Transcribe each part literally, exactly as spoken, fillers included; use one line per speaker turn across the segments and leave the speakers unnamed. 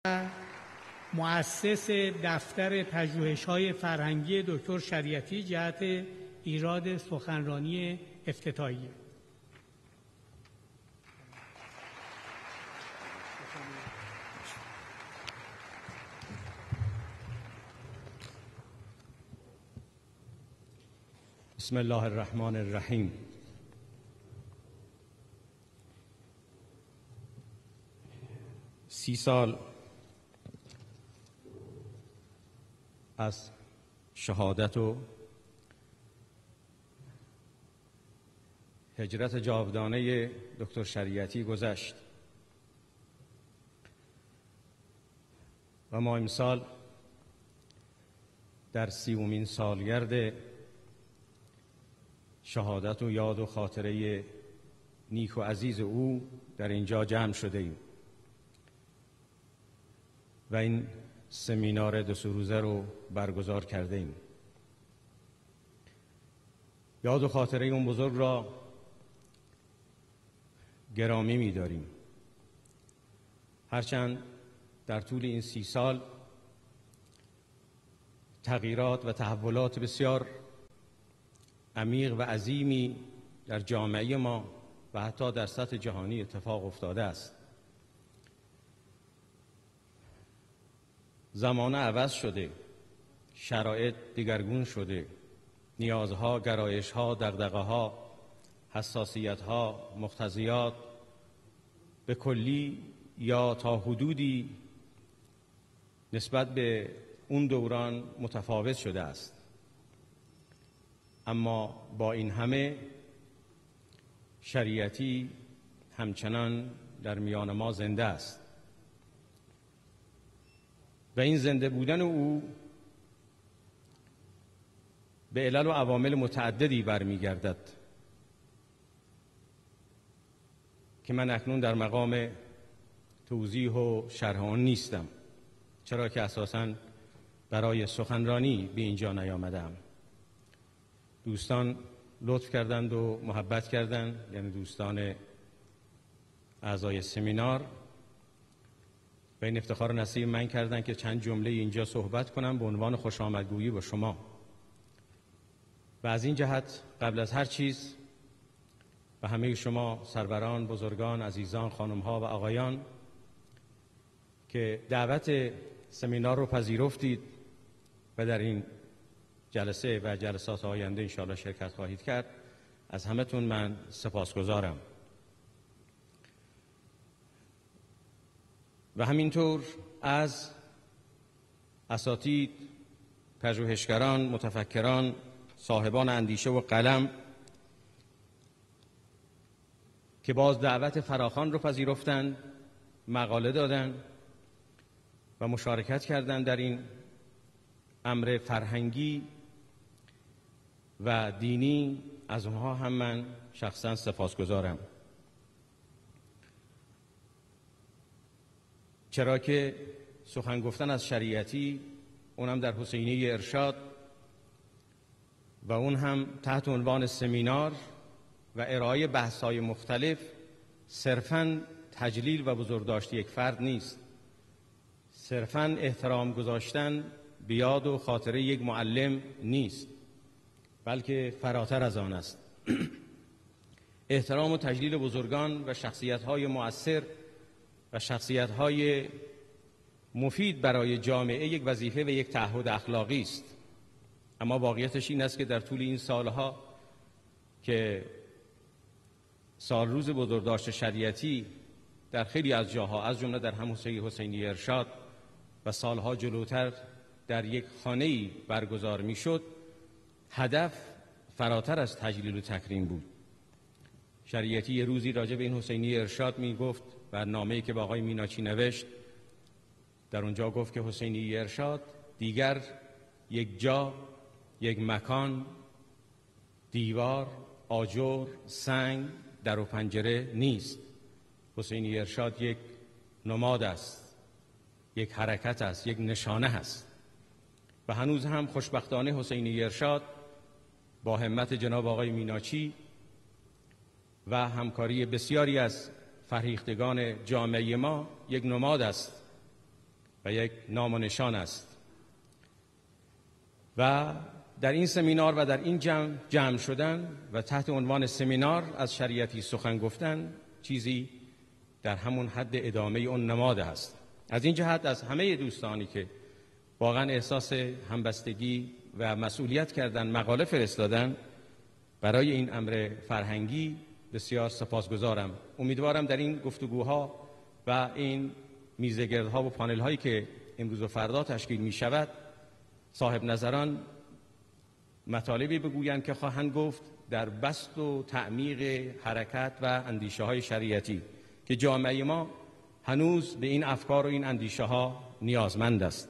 مؤسس دفتر پژوهش‌های فرهنگی دکتر شریعتی جهت ایراد سخنرانی افتتاحیه.
بسم الله الرحمن الرحیم. سی سال از شهادت و هجرت جاودانه دکتر شریعتی گذشت و ما امسال در سیومین سالگرد شهادت و یاد و خاطره نیک و عزیز او در اینجا جمع شده ایم و این سمینار دو سه روزه رو برگزار کرده ایم. یاد و خاطره اون بزرگ را گرامی می داریم، هرچند در طول این سی سال تغییرات و تحولات بسیار عمیق و عظیمی در جامعه ما و حتی در سطح جهانی اتفاق افتاده است. زمانه عوض شده، شرایط دیگرگون شده، نیازها، گرایشها، دغدغه‌ها، حساسیت‌ها، مقتضیات به کلی یا تا حدودی نسبت به اون دوران متفاوت شده است. اما با این همه شریعتی همچنان در میان ما زنده است و این زنده بودن او به علل و عوامل متعددی برمیگردد که من اکنون در مقام توضیح و شرح آن نیستم، چرا که اساساً برای سخنرانی به اینجا نیامدم. دوستان لطف کردند و محبت کردند، یعنی دوستان اعضای سمینار، و این افتخار نصیب من کردند که چند جمله اینجا صحبت کنم به عنوان خوش آمدگویی با شما. و از این جهت قبل از هر چیز و همه شما سروران، بزرگان، عزیزان، خانم‌ها و آقایان که دعوت سمینار رو پذیرفتید و در این جلسه و جلسات آینده انشاءالله شرکت خواهید کرد، از همتون من سپاسگزارم. و همینطور از اساتید، پژوهشگران، متفکران، صاحبان اندیشه و قلم که باز دعوت فراخوان رو پذیرفتند، مقاله دادند و مشارکت کردند در این امر فرهنگی و دینی. از اونها هم من شخصا سپاسگزارم، چرا که سخن گفتن از شریعتی، اونم در حسینیه ارشاد و اون هم تحت عنوان سمینار و ارائه بحث‌های مختلف، صرفاً تجلیل و بزرگداشت یک فرد نیست، صرفاً احترام گذاشتن به یاد و خاطره یک معلم نیست، بلکه فراتر از آن است. احترام و تجلیل بزرگان و شخصیت‌های مؤثر و شخصیت‌های مفید برای جامعه یک وظیفه و یک تعهد اخلاقی است. اما واقعیتش این است که در طول این سالها که سال روز بزرگداشت شریعتی در خیلی از جاها، از جمله در همون حسینیه ارشاد و سالها جلوتر در یک خانه‌ای برگزار می‌شد، هدف فراتر از تجلیل و تکریم بود. شریعتی یه روزی راجع به این حسینیه ارشاد میگفت و نامه‌ای که با آقای میناچی نوشت، در اونجا گفت که حسینیه ارشاد دیگر یک جا، یک مکان، دیوار، آجر، سنگ، در و پنجره نیست. حسینیه ارشاد یک نماد است، یک حرکت است، یک نشانه است. و هنوز هم خوشبختانه حسینیه ارشاد با همت جناب آقای میناچی و همکاری بسیاری از فرهیختگان جامعه ما یک نماد است و یک نام و نشان است. و در این سمینار و در این جمع جمع شدن و تحت عنوان سمینار از شریعتی سخن گفتن چیزی در همون حد ادامه اون نماد است. از این جهت از همه دوستانی که واقعا احساس همبستگی و مسئولیت کردن، مقاله فرستادن برای این امر فرهنگی بسیار سپاسگزارم. امیدوارم در این گفتگوها و این میزگردها و پانل هایی که امروز و فردا تشکیل می شود صاحب نظران مطالبی بگویند که خواهند گفت در بسط و تعمیق حرکت و اندیشه های شریعتی که جامعه ما هنوز به این افکار و این اندیشه ها نیازمند است.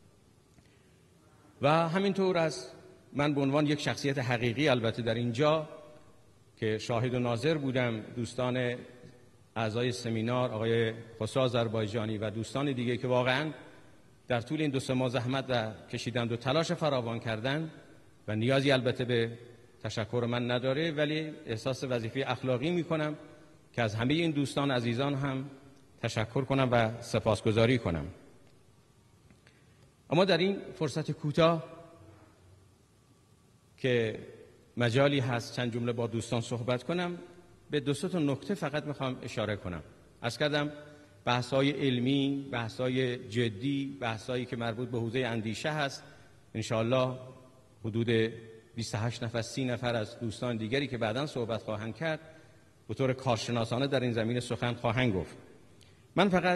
و همینطور از من به عنوان یک شخصیت حقیقی البته در اینجا که شاهد و ناظر بودم، دوستان اعضای سمینار آقای خسرو آذربایجانی و دوستان دیگه که واقعا در طول این دو سه ماه زحمت و کشیدند و تلاش فراوان کردند و نیازی البته به تشکر من نداره، ولی احساس وظیفه اخلاقی میکنم که از همه این دوستان عزیزان هم تشکر کنم و سپاسگزاری کنم. اما در این فرصت کوتاه که مجالی هست چند جمله با دوستان صحبت کنم، به دو سه تا نکته فقط میخوام اشاره کنم. عرض کردم بحث‌های علمی، بحث‌های جدی، بحث‌هایی که مربوط به حوزه اندیشه هست. انشاءالله حدود بیست و هشت نفر سی نفر از دوستان دیگری که بعداً صحبت خواهند کرد به طور کارشناسانه در این زمینه سخن خواهند گفت. من فقط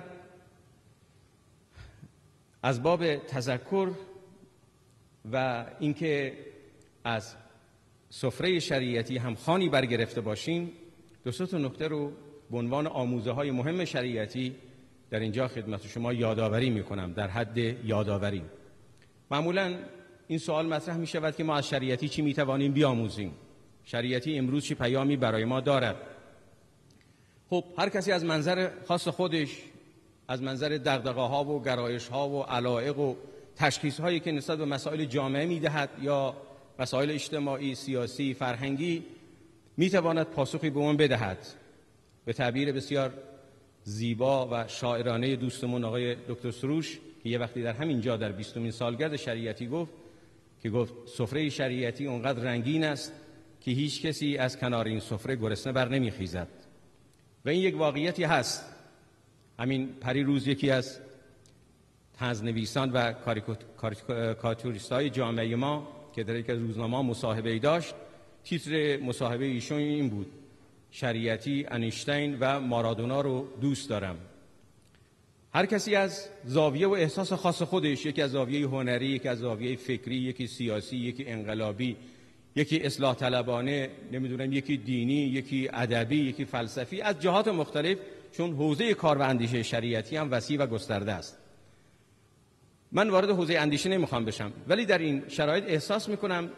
از باب تذکر و اینکه از سفره شریعتی هم خوانی برگرفته باشیم دو سه تا نکته رو به عنوان آموزه های مهم شریعتی در اینجا خدمت شما یادآوری میکنم. در حد یادآوری معمولاً این سوال مطرح می شود که ما از شریعتی چی می توانیم بیاموزیم؟ شریعتی امروز چی پیامی برای ما دارد؟ خب هر کسی از منظر خاص خودش، از منظر دغدغه ها و گرایش ها و علایق و تشخیص هایی که نسبت به مسائل جامعه می دهد یا مسائل اجتماعی، سیاسی، فرهنگی می تواند پاسخی به اون بدهد. به تعبیر بسیار زیبا و شاعرانه دوستمون آقای دکتر سروش که یه وقتی در همین جا در بیستمین سالگرد شریعتی گفت که گفت سفره شریعتی اونقدر رنگین است که هیچ کسی از کنار این سفره گرسنه بر نمیخیزد. و این یک واقعیتی هست. همین پری روز یکی از طنزنویسان و کاریکاتوریست‌های جامعه ما که در یک از روزنامه‌ها مصاحبه‌ای داشت، تیتر مصاحبه ایشون این بود: شریعتی انیشتین و مارادونا رو دوست دارم. هر کسی از زاویه و احساس خاص خودش، یکی از زاویه هنری، یکی از زاویه فکری، یکی سیاسی، یکی انقلابی، یکی اصلاح طلبانه، نمیدونم یکی دینی، یکی ادبی، یکی فلسفی، از جهات مختلف، چون حوزه کار و اندیشه شریعتی هم وسیع و گسترده است. من وارد حوزه اندیشه نمیخوام بشم، ولی در این شرایط احساس میکنم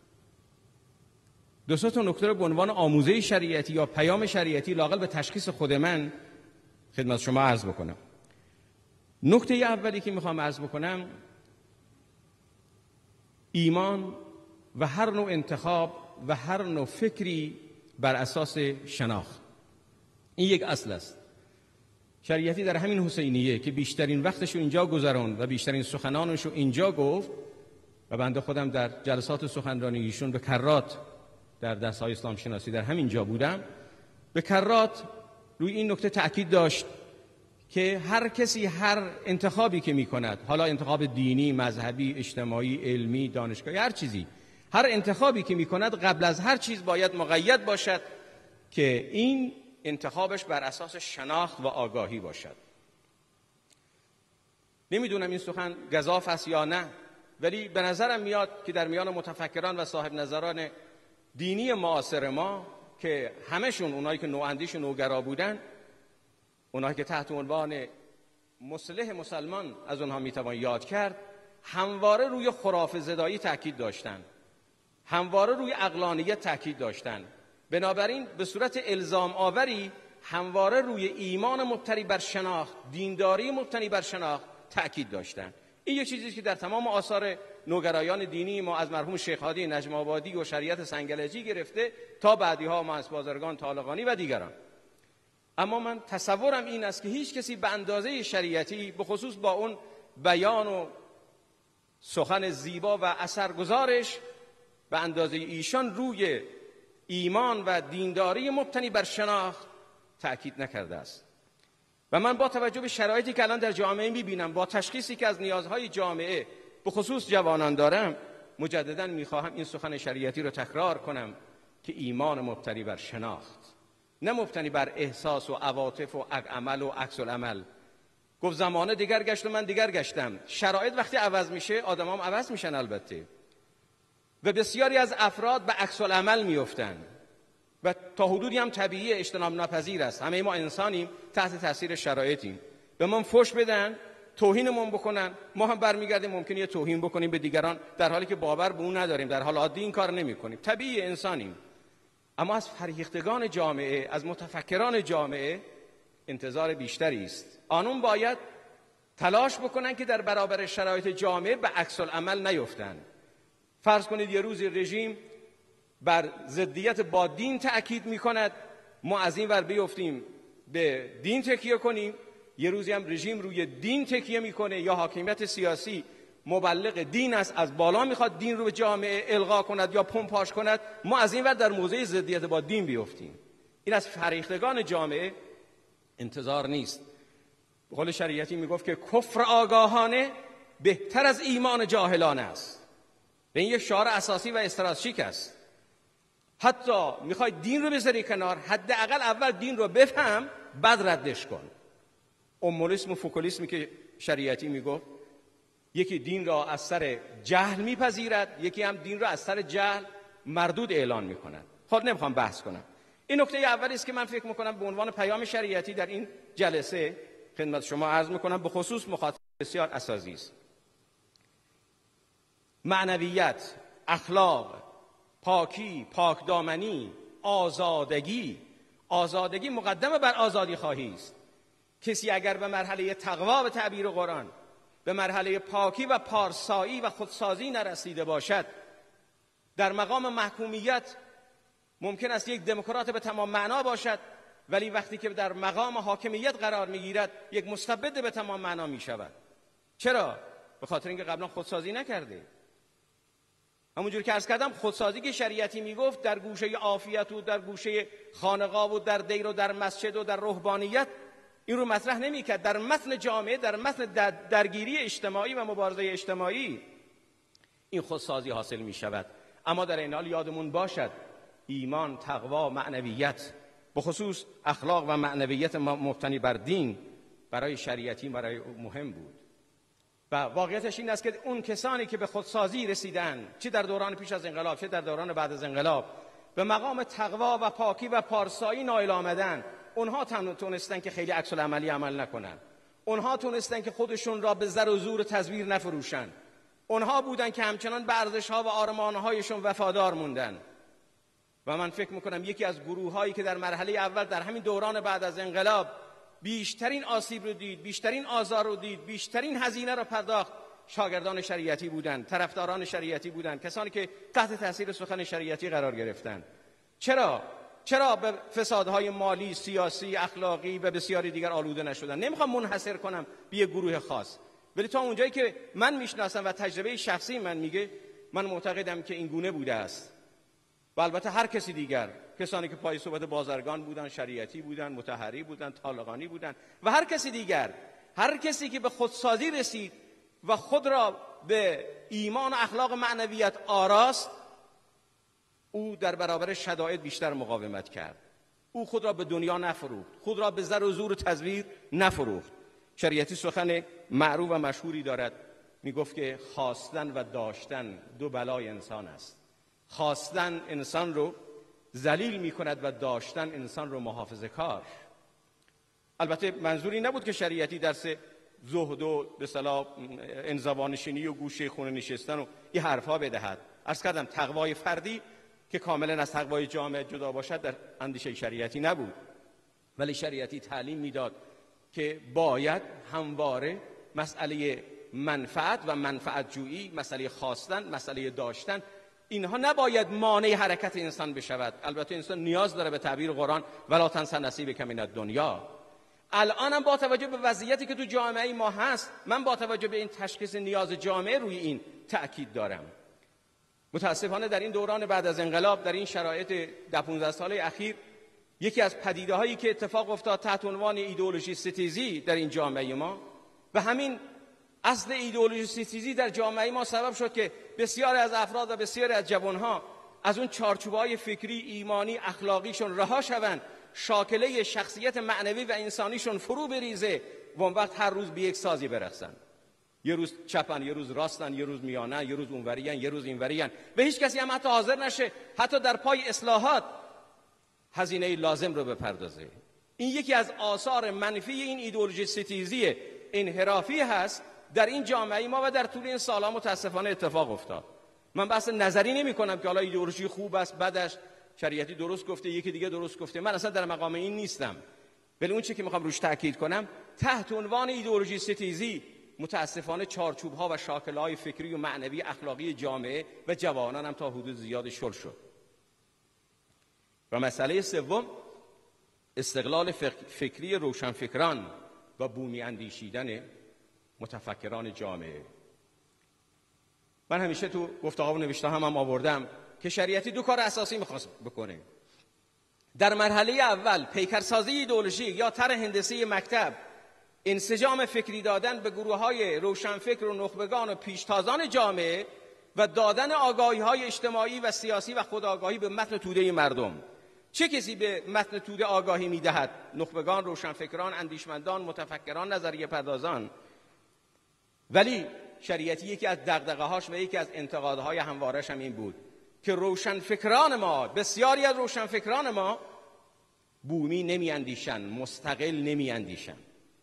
دو سه تا نکته رو به عنوان آموزه شریعتی یا پیام شریعتی لااقل به تشخیص خود من خدمت شما عرض بکنم. نکته اولی که میخوام عرض بکنم، ایمان و هر نوع انتخاب و هر نوع فکری بر اساس شناخت، این یک اصل است. شریعتی در همین حسینیه که بیشترین وقتشو اینجا گذراند و بیشترین سخنانشو اینجا گفت و بنده خودم در جلسات سخنرانی ایشون به کرات در درس‌های اسلام شناسی در همین جا بودم، به کرات روی این نکته تأکید داشت که هر کسی هر انتخابی که می‌کند، حالا انتخاب دینی، مذهبی، اجتماعی، علمی، دانشگاهی، هر چیزی، هر انتخابی که می‌کند قبل از هر چیز باید مقید باشد که این انتخابش بر اساس شناخت و آگاهی باشد. نمیدونم این سخن گزاف است یا نه، ولی به نظرم میاد که در میان متفکران و صاحب نظران دینی معاصر ما که همشون اونایی که نواندیش و نوگرا بودن، اونایی که تحت عنوان مصلح مسلمان از اونها میتوان یاد کرد، همواره روی خرافه زدایی تاکید داشتن، همواره روی عقلانیت تاکید داشتن. بنابراین به صورت الزام آوری همواره روی ایمان مبتنی بر شناخت، دینداری مبتنی بر شناخت تاکید داشتن. این یک چیزی که در تمام آثار نوگرایان دینی ما از مرحوم شیخ هادی نجم آبادی و شریعت سنگلجی گرفته تا بعدی‌ها ما از بازرگان طالقانی و دیگران. اما من تصورم این است که هیچ کسی به اندازه شریعتی، به خصوص با اون بیان و سخن زیبا و اثرگذارش به اندازه ایشان روی ایمان و دینداری مبتنی بر شناخت تأکید نکرده است. و من با توجه به شرایطی که الان در جامعه می‌بینم، با تشخیصی که از نیازهای جامعه به خصوص جوانان دارم، مجدداً می‌خواهم این سخن شریعتی رو تکرار کنم که ایمان مبتنی بر شناخت، نه مبتنی بر احساس و عواطف و عمل و عکس العمل. گفت زمانه دیگر گشت و من دیگر گشتم. شرایط وقتی عوض میشه آدم‌ها هم عوض میشن البته، و بسیاری از افراد به عکس العمل میافتن و تا حدودی هم طبیعی اجتناب ناپذیر است. همه ما انسانیم، تحت تاثیر شرایطیم. به ما فحش بدن، توهینمون بکنن، ما هم برمیگردیم ممکنه یه توهین بکنیم به دیگران در حالی که باور به اون نداریم، در حال عادی این کار نمی‌کنیم. طبیعی انسانیم. اما از فرهیختگان جامعه، از متفکران جامعه انتظار بیشتری است. آنون باید تلاش بکنن که در برابر شرایط جامعه به عکس العمل نیفتن. فرض کنید یه روز رژیم بر ضدیت با دین تأکید می‌کند، ما از این ور بیفتیم به دین تکیه کنیم. یه روزی هم رژیم روی دین تکیه میکنه یا حاکمیت سیاسی مبلغ دین است، از بالا میخواد دین رو به جامعه القا کند یا پمپاژ کند، ما از این ور در موضع ضدیت با دین بیفتیم. این از فرهیختگان جامعه انتظار نیست. به قول شریعتی میگفت که کفر آگاهانه بهتر از ایمان جاهلانه است. به این یک شعار اساسی و استراتژیک است. حتی میخوای دین رو بذاری کنار، حداقل اول دین رو بفهم بعد ردش کن. اومولیسم و فوکولیسمی که شریعتی میگفت، یکی دین را از سر جهل میپذیرد، یکی هم دین را از سر جهل مردود اعلان میکند. خود نمیخوام بحث کنم. این نکته اولی است که من فکر میکنم به عنوان پیام شریعتی در این جلسه خدمت شما عرض میکنم، به خصوص مخاطب بسیار اساسی است. معنویت، اخلاق، پاکی، پاکدامنی، آزادگی. آزادگی مقدمه بر آزادی خواهی است. کسی اگر به مرحله تقوا به تعبیر قرآن، به مرحله پاکی و پارسایی و خودسازی نرسیده باشد، در مقام محکومیت ممکن است یک دموکرات به تمام معنا باشد، ولی وقتی که در مقام حاکمیت قرار میگیرد یک مستبد به تمام معنا می شود. چرا؟ به خاطر اینکه قبلا خودسازی نکرده. همونجور که عرض کردم، خودسازی که شریعتی میگفت در گوشه عافیت و در گوشه خانقاه و در دیر و در مسجد و در رهبانیت این رو مطرح نمی‌کرد. در متن جامعه، در متن درگیری اجتماعی و مبارزه اجتماعی این خودسازی حاصل می‌شود. اما در این حال یادمون باشد ایمان، تقوا، معنویت، به خصوص اخلاق و معنویت مبتنی بر دین برای شریعتی برای مهم بود. و واقعیتش این است که اون کسانی که به خودسازی رسیدن، چه در دوران پیش از انقلاب چه در دوران بعد از انقلاب، به مقام تقوا و پاکی و پارسایی نائل آمدن، اونها تونستن که خیلی عکس العملی عمل نکنن. اونها تونستن که خودشون را به زر و زور و تزویر نفروشن. اونها بودن که همچنان به ارزش‌ها و آرمان‌هایشون وفادار موندن. و من فکر میکنم یکی از گروه‌هایی که در مرحله اول در همین دوران بعد از انقلاب بیشترین آسیب رو دید، بیشترین آزار رو دید، بیشترین هزینه رو پرداخت، شاگردان شریعتی بودند، طرفداران شریعتی بودند، کسانی که تحت تاثیر سخن شریعتی قرار گرفتند. چرا؟ چرا به فسادهای مالی، سیاسی، اخلاقی و بسیاری دیگر آلوده نشدن؟ نمیخوام منحصر کنم به یک گروه خاص، ولی تا اونجایی که من میشناسم و تجربه شخصی من میگه، من معتقدم که این گونه بوده است. و البته هر کسی دیگر، کسانی که پای صحبت بازرگان بودن، شریعتی بودن، مطهری بودن، طالقانی بودن و هر کسی دیگر، هر کسی که به خودسازی رسید و خود را به ایمان و اخلاق معنویت آراست، او در برابر شدائد بیشتر مقاومت کرد. او خود را به دنیا نفروخت، خود را به زر و زور و تزویر نفروخت. شریعتی سخن معروف و مشهوری دارد، میگفت که خواستن و داشتن دو بلای انسان است. خواستن انسان رو ذلیل میکند و داشتن انسان رو محافظه کار. البته منظوری نبود که شریعتی درس زهد و به اصطلاح انزوانشینی و گوشه خونه نشستن و این حرفا بدهد. عرض کردم تقوای فردی که کاملا از تقوای جامعه جدا باشد در اندیشه شریعتی نبود، ولی شریعتی تعلیم میداد که باید همواره مسئله منفعت و منفعت جویی، مسئله خواستن، مسئله داشتن، اینها نباید مانع حرکت انسان بشود. البته انسان نیاز داره به تعبیر قرآن ولا تنس نصیبک من الدنیا، الانم با توجه به وضعیتی که تو جامعه ما هست، من با توجه به این تشخیص نیاز جامعه روی این تأکید دارم. متاسفانه در این دوران بعد از انقلاب، در این شرایط ده پانزده ساله اخیر، یکی از پدیده‌هایی که اتفاق افتاد تحت عنوان ایدئولوژی ستیزی در این جامعه ما و همین اصل ایدئولوژی ستیزی در جامعه ما سبب شد که بسیاری از افراد و بسیاری از جوانها از اون چارچوب‌های فکری، ایمانی، اخلاقیشون رها شوند، شاکله شخصیت معنوی و انسانیشون فرو بریزه و اون وقت هر روز به یک سازی برقصن. یه روز چپن، یه روز راستن، یه روز میانن، یه روز اونوریان، یه روز اینوریان و هیچ کسی هم حتی حاضر نشه حتی در پای اصلاحات هزینه لازم رو بپردازه. این یکی از آثار منفی این ایدئولوژی ستیزی انحرافی هست در این جامعه ما و در طول این سال‌ها متاسفانه اتفاق افتاد. من بحث نظری نمی کنم که حالا ایدئولوژی خوب است، بدش، شریعتی درست گفته، یکی دیگه درست گفته، من اصلا در مقام این نیستم. ولی اون چیزی که میخوام روش تاکید کنم، تحت عنوان ایدئولوژی ستیزی متاسفانه چارچوب‌ها و شاکله‌های فکری و معنوی اخلاقی جامعه و جوانان هم تا حدود زیاد شل شد. و مسئله سوم، استقلال فکری روشنفکران و بومی اندیشیدن متفکران جامعه. من همیشه تو گفته‌ها و نوشته‌ها هم, هم آوردم که شریعتی دو کار اساسی می‌خواست بکنه. در مرحله اول پیکرسازی ایدئولوژی یا طرح هندسه مکتب، انسجام فکری دادن به گروه‌های روشنفکر و نخبگان و پیشتازان جامعه و دادن آگاهی‌های اجتماعی و سیاسی و خودآگاهی به متن توده مردم. چه کسی به متن توده آگاهی می‌دهد؟ نخبگان، روشنفکران، اندیشمندان، متفکران، نظریه پردازان. ولی شریعتی یکی از دغدغه‌هاش و یکی از انتقادهای هموارش هم این بود که روشنفکران ما، بسیاری از روشنفکران ما بومی نمی‌اندیشن، مستقل نمی‌اندیشن.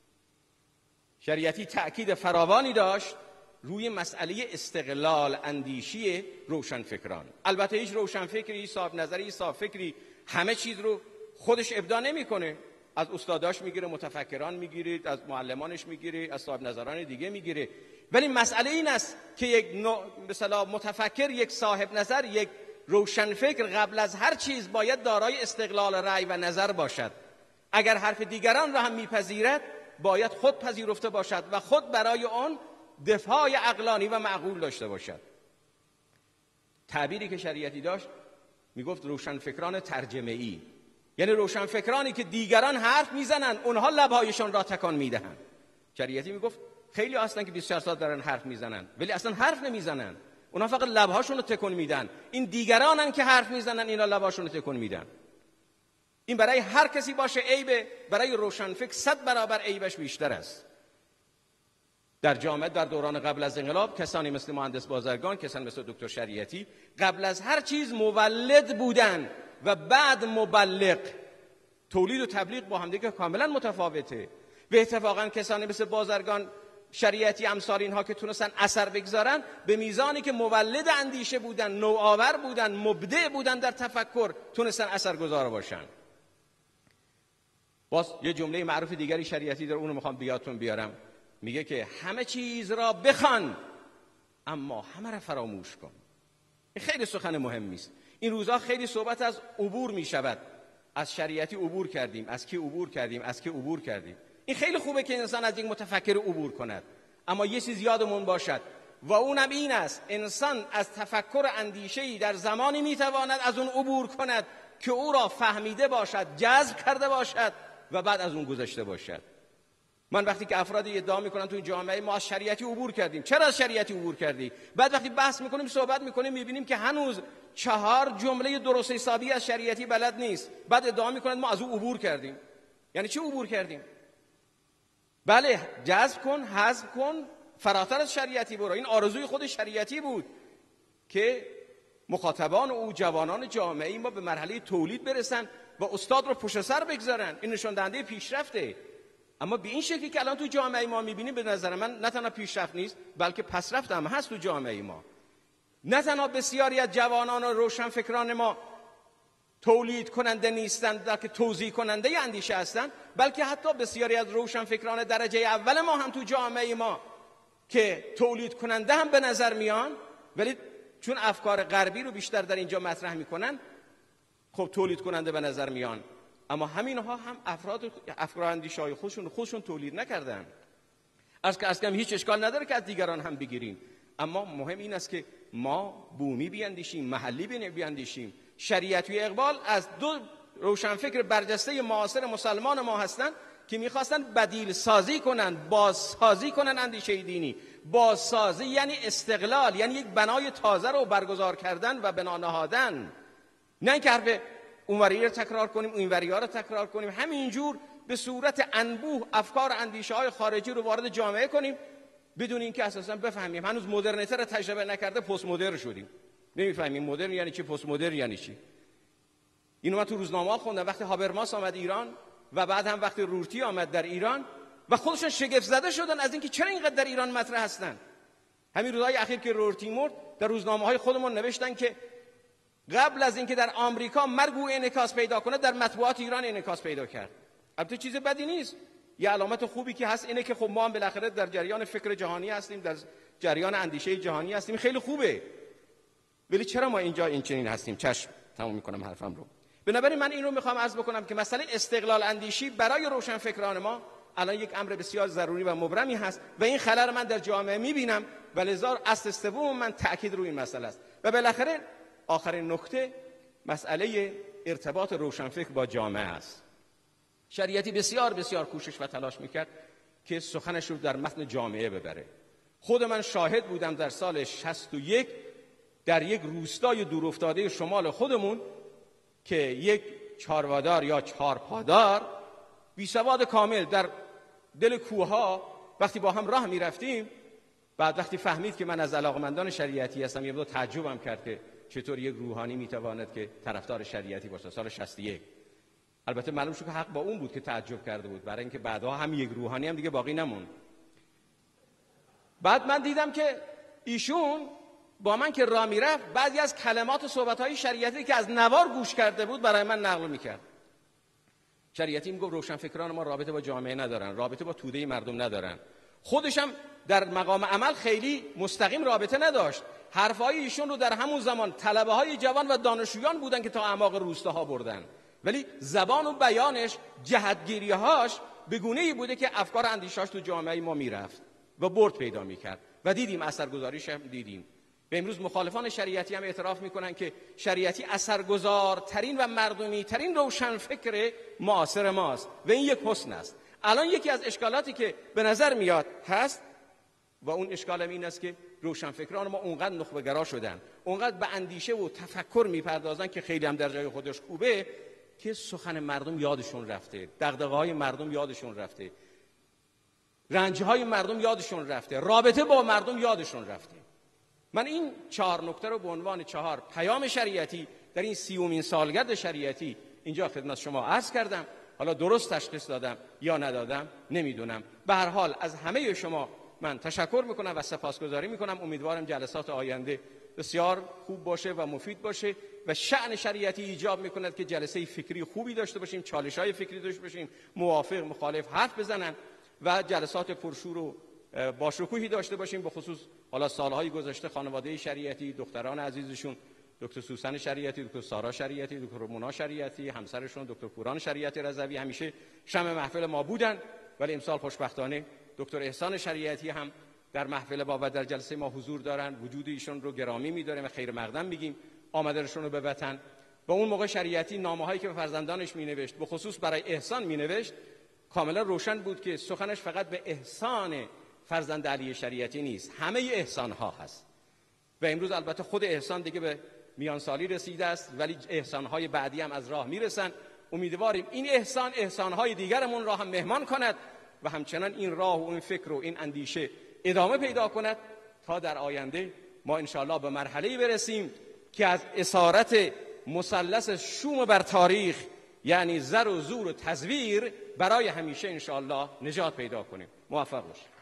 شریعتی تأکید فراوانی داشت روی مسئله استقلال اندیشی روشنفکران. البته هیچ روشنفکری، صاحب نظری، صاحب فکری همه چیز رو خودش ابداع نمی‌کنه. از استاداش میگیره، متفکران میگیره، از معلمانش میگیره، از صاحب نظران دیگه میگیره. ولی مسئله این است که یک مثلا متفکر، یک صاحب نظر، یک روشنفکر قبل از هر چیز باید دارای استقلال رأی و نظر باشد. اگر حرف دیگران را هم میپذیرد باید خود پذیرفته باشد و خود برای آن دفاع عقلانی و معقول داشته باشد. تعبیری که شریعتی داشت میگفت روشنفکران ترجمه‌ای، یعنی روشنفکرانی که دیگران حرف میزنن اونها لبهایشان را تکان میدهن. شریعتی میگفت خیلی هستن که بیست و چهار ساعت دارن حرف میزنن ولی اصلا حرف نمیزنن، اونها فقط لبهاشون رو تکون میدن. این دیگرانن که حرف میزنن، اینا لبهاشون رو تکون میدن. این برای هر کسی باشه عیبه، برای روشنفکر صد برابر عیبش بیشتر است. در جامعه در دوران قبل از انقلاب کسانی مثل مهندس بازرگان، کسانی مثل دکتر شریعتی قبل از هر چیز مولد بودن و بعد مبلغ. تولید و تبلیغ با هم دیگه کاملا متفاوته. و اتفاقا کسانی مثل بازرگان، شریعتی، امثال اینها که تونستن اثر بگذارن، به میزانی که مولد اندیشه بودن، نوآور بودن، مبدع بودن در تفکر، تونستن اثرگذار باشن. باز یه جمله معروف دیگری شریعتی داره، اون رو میخوام بیاتون بیارم. میگه که همه چیز را بخوان اما همه را فراموش کن. این خیلی سخن مهمی است. این روزها خیلی صحبت از عبور میشود. از شریعتی عبور کردیم، از کی عبور کردیم، از کی عبور کردیم. این خیلی خوبه که انسان از یک متفکر عبور کند، اما یه چیز یادمون باشد و اونم این است: انسان از تفکر اندیشه‌ای در زمانی میتواند از اون عبور کند که او را فهمیده باشد، جذب کرده باشد و بعد از اون گذشته باشد. من وقتی که افرادی ادعا میکنن تو این جامعه ما از شریعتی عبور کردیم، چرا از شریعتی عبور کردی؟ بعد وقتی بحث میکنیم، صحبت میکنیم، میبینیم که هنوز چهار جمله درست حسابی از شریعتی بلد نیست. بعد ادعا میکنن ما از او عبور کردیم. یعنی چی عبور کردیم؟ بله، جذب کن، حذف کن، فراتر از شریعتی برو. این آرزوی خود شریعتی بود که مخاطبان او، جوانان جامعه ما به مرحله تولید برسن و استاد رو پشت سر بگذارن. این نشون دهنده پیشرفته. اما به این شکلی که الان تو جامعه ما میبینیم، به نظر من نه تنها پیشرفت نیست بلکه پسرفت هم هست تو جامعه ما. نه تنها بسیاری از جوانان و روشنفکران ما تولید کننده نیستند بلکه توزیع کننده اندیشه هستند، بلکه حتی بسیاری از روشنفکران درجه اول ما هم تو جامعه ما که تولید کننده هم به نظر میان، ولی چون افکار غربی رو بیشتر در اینجا مطرح میکنن، خب تولید کننده به نظر میان. اما همینها هم افراد افکار اندیشه‌های خودشون خودشون تولید نکردن. از که اصلا هیچ اشکال نداره که از دیگران هم بگیریم، اما مهم این است که ما بومی بیاندیشیم، محلی بیاندیشیم. شریعتی و اقبال از دو روشنفکر برجسته معاصر مسلمان ما هستند که میخواستن بدیل سازی کنن، بازسازی کنن اندیشه دینی. بازسازی یعنی استقلال، یعنی یک بنای تازه رو برگزار کردن و بنا نهادن، نه اینکه حرف اونوری رو تکرار کنیم اونوری ها رو تکرار کنیم، همینجور به صورت انبوه افکار اندیشه های خارجی رو وارد جامعه کنیم بدون اینکه اساسا بفهمیم. هنوز مدرنیته رو تجربه نکرده پست مدرن شدیم، نمیفهمیم مدرن یعنی چی، پست مدرن یعنی چی. اینو من تو روزنامه‌ها خوندم وقتی هابرماس آمد ایران و بعد هم وقتی رورتی آمد در ایران و خودشون شگفت زده شدن از اینکه چرا اینقدر در ایران مطرح هستن. همین روزهای اخیر که رورتی مرد در روزنامه‌های خودمون نوشتن که قبل از اینکه در آمریکا مرگ او انعکاس پیدا کنه در مطبوعات ایران انعکاس پیدا کرد. البته چیز بدی نیست، یه علامت خوبی که هست اینه که خب ما هم بالاخره در جریان فکر جهانی هستیم، در جریان اندیشه جهانی هستیم، خیلی خوبه. ولی چرا ما اینجا این چنین هستیم؟ چشم تموم میکنم حرفم رو. بنابراین من این رو میخوام عرض بکنم که مسئله استقلال اندیشی برای روشنفکران ما الان یک امر بسیار ضروری و مبرمی هست و این خلل من در جامعه میبینم و لذا اصل سوم من تاکید روی این مسئله است. و بالاخره آخرین نکته مسئله ارتباط روشنفکر با جامعه است. شریعتی بسیار بسیار کوشش و تلاش میکرد که سخنش رو در متن جامعه ببره. خود من شاهد بودم در سال شصت و یک در یک روستای دورافتاده شمال خودمون که یک چاروادار یا چارپادار بی سواد کامل در دل کوهها وقتی با هم راه میرفتیم، بعد وقتی فهمید که من از علاقمندان شریعتی هستم یه مقدار تعجبم کرد که چطور یک روحانی میتواند که طرفدار شریعتی باشه. سال شصت و یک البته معلوم شد که حق با اون بود که تعجب کرده بود، برای اینکه بعدها هم یک روحانی هم دیگه باقی نموند. بعد من دیدم که ایشون با من که راه میرفت بعضی از کلمات و صحبت‌های شریعتی که از نوار گوش کرده بود برای من نقل میکرد. شریعتی میگفت روشنفکران ما رابطه با جامعه ندارن، رابطه با توده مردم ندارن. خودش هم در مقام عمل خیلی مستقیم رابطه نداشت. حرفای ایشون رو در همون زمان طلبه‌های جوان و دانشجویان بودن که تا اعماق روستاها بردن، ولی زبان و بیانش، جهتگیری‌هاش به گونه‌ای بوده که افکار اندیشه‌اش تو جامعه ما میرفت و برد پیدا میکرد و دیدیم اثرگذاریش هم دیدیم. به امروز مخالفان شریعتی هم اعتراف میکنن که شریعتی اثرگذارترین و مردمی ترین روشنفکر معاصر ماست و این یک حسن است. الان یکی از اشکالاتی که به نظر میاد هست و اون اشکال هم این است که روشنفکران ما اونقدر نخبه‌گرا شدن، اونقدر به اندیشه و تفکر میپردازن که خیلی هم در جای خودش خوبه که سخن مردم یادشون رفته، دغدغه‌های مردم یادشون رفته، رنج‌های مردم یادشون رفته، رابطه با مردم یادشون رفته. من این چهار نکته رو به عنوان چهار پیام شریعتی در این سیومین سالگرد شریعتی اینجا خدمت شما عرض کردم. حالا درست تشخیص دادم یا ندادم نمیدونم. به هر حال از همه شما من تشکر میکنم و سپاسگزاری میکنم. امیدوارم جلسات آینده بسیار خوب باشه و مفید باشه و شأن شریعتی ایجاب میکند که جلسه فکری خوبی داشته باشیم، چالش‌های فکری داشته باشیم، موافق مخالف حرف بزنن و جلسات پرشور و با شکوهی داشته باشیم. به خصوص حالا سالهای گذشته خانواده شریعتی، دختران عزیزشون دکتر سوسن شریعتی، دکتر سارا شریعتی، دکتر مونا شریعتی، همسرشون دکتر پوران شریعتی رضوی همیشه شمع محفل ما بودن، ولی امسال خوشبختانه دکتر احسان شریعتی هم در محفل ما و در جلسه ما حضور دارن. وجود ایشون رو گرامی می‌داریم و خیر مقدم میگیم آمدنشون رو به وطن. و اون موقع شریعتی نامه‌هایی که به فرزندانش می‌نوشت، به خصوص برای احسان می‌نوشت، کاملا روشن بود که سخنش فقط به احسان فرزند علی شریعتی نیست، همه احسان ها هست. و امروز البته خود احسان دیگه به میان سالی رسیده است، ولی احسان های بعدی هم از راه میرسن. امیدواریم این احسان احسان های دیگرمون را هم مهمان کند و همچنان این راه و این فکر و این اندیشه ادامه پیدا کند تا در آینده ما انشاءالله به مرحله‌ای برسیم که از اسارت مثلث شوم بر تاریخ، یعنی زر و زور و تزویر، برای همیشه انشاءالله نجات پیدا کنیم. موفق باشید.